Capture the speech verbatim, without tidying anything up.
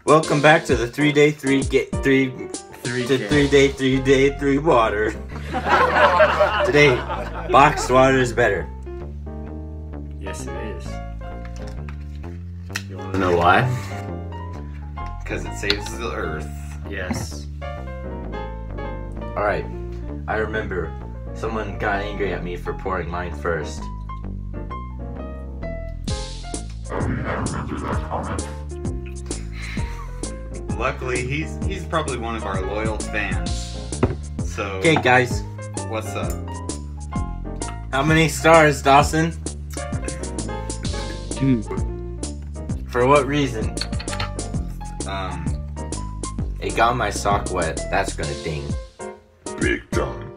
Welcome back to the three day three get three Three to day. three day three day three water. Today, boxed water is better. Yes, it is. You want to know why? Because it saves the earth. Yes. All right, I remember someone got angry at me for pouring mine first. Luckily, he's he's probably one of our loyal fans. So, Okay, guys, what's up? how many stars, Dawson? Two. For what reason? Um, It got my sock wet. That's gonna ding. Big time.